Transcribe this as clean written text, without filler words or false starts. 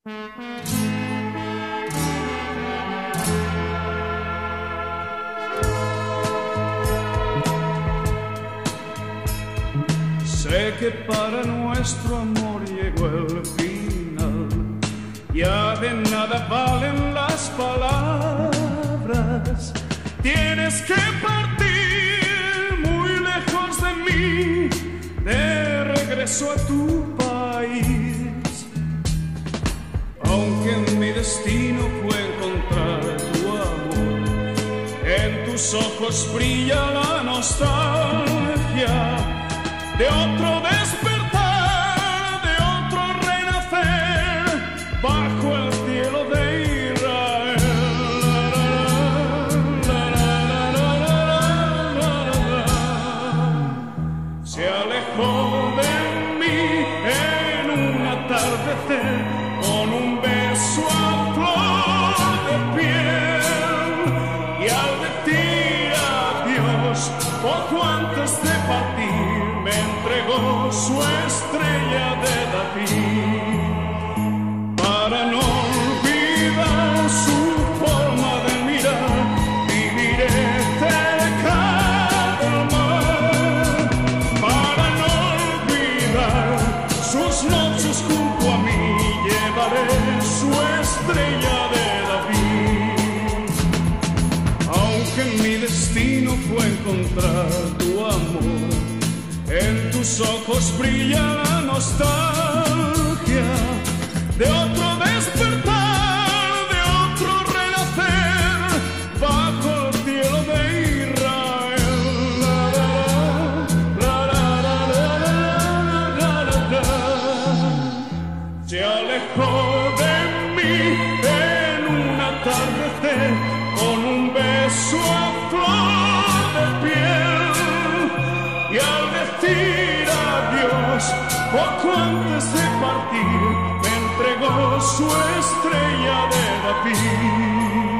Sé que para nuestro amor llegó el final, ya de nada valen las palabras. Tienes que partir muy lejos de mí, de regreso a tu país. Aunque mi destino fue encontrar tu amor, en tus ojos brilla la nostalgia de otro despertar, de otro renacer bajo el cielo de Israel. Se alejó de mí en un atardecer con un beso a flor de piel, y al decir adiós poco antes de partir me entregó su estrella de David. Para no olvidar su forma de mirar, viviré cerca del mar. Para no olvidar sus noches junto a mí, llevaré su estrella de David. Aunque mi destino fue encontrar tu amor, en tus ojos brilla la nostalgia de otro despertar, de otro renacer bajo el cielo de Israel. Se alejó de mí en un atardecer con un beso a flor de piel, y al decir adiós poco antes de partir me entregó su estrella de David.